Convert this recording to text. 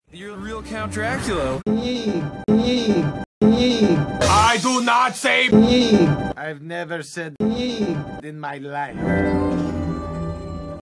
You're the real Count Dracula. I do not say. I've never said in my life.